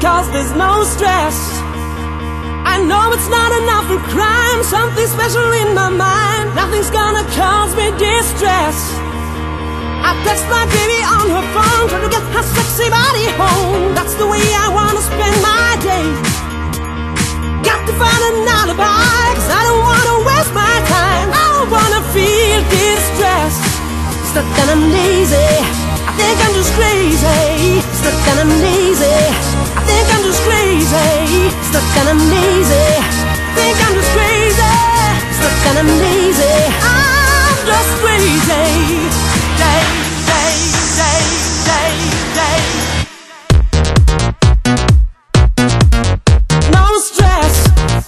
'cause there's no stress. I know it's not enough for crime, something special in my mind. Nothing's gonna cause me distress. I text my baby on her phone, trying to get her sexy body home. That's the way I wanna spend my day. Got to find an alibi, 'cause I don't wanna waste my time. I don't wanna feel distressed. Stuck and I'm lazy, I think I'm just crazy. Stuck and I'm lazy, I think I'm just crazy. Stuck and I'm lazy, I think I'm just crazy. Stuck and I'm lazy, I'm just crazy. Day, day, day, day, day. No stress.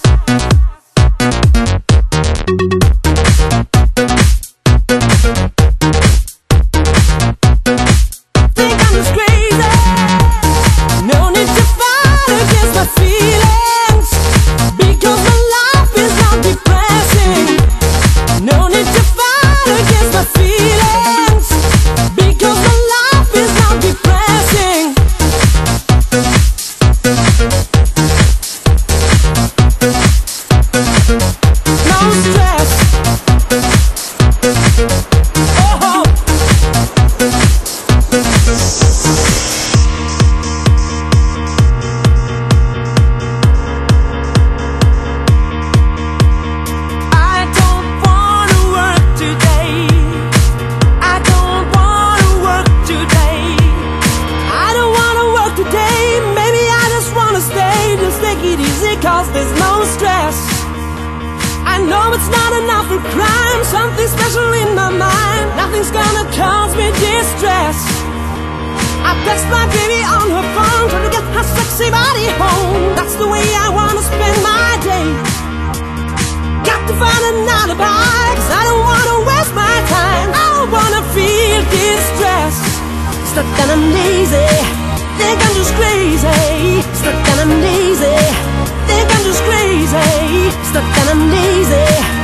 Cause there's no stress. I know it's not enough for crime, something special in my mind. Nothing's gonna cause me distress. I text my baby on her phone, trying to get her sexy body home. That's the way I wanna spend my day. Got to find an alibi, 'cause I don't wanna waste my time. I don't wanna feel distressed. Stuck and I'm lazy, think I'm just crazy. Stuck and I'm lazy, think I'm just crazy. Stuck and I'm lazy.